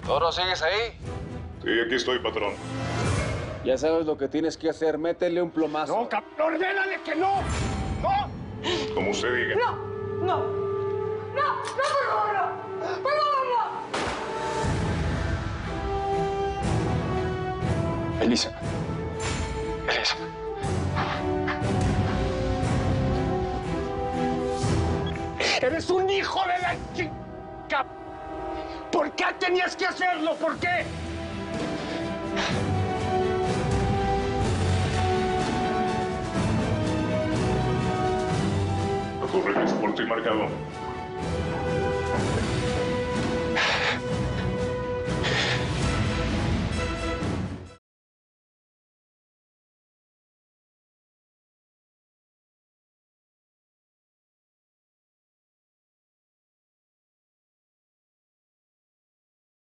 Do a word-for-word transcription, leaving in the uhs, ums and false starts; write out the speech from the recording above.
¿Toro, sigues ahí? Sí, aquí estoy, patrón. Ya sabes lo que tienes que hacer. Métele un plomazo. ¡No, cabrón! ¡Ordénale que no! ¡No! Como usted diga. ¡No! ¡No! ¡No! ¡No, por favor, no! ¡Por favor, no! Elisa. Elisa. ¡Eres un hijo de la chica! ¿Por qué tenías que hacerlo? ¿Por qué? Corre, transporte y marcado.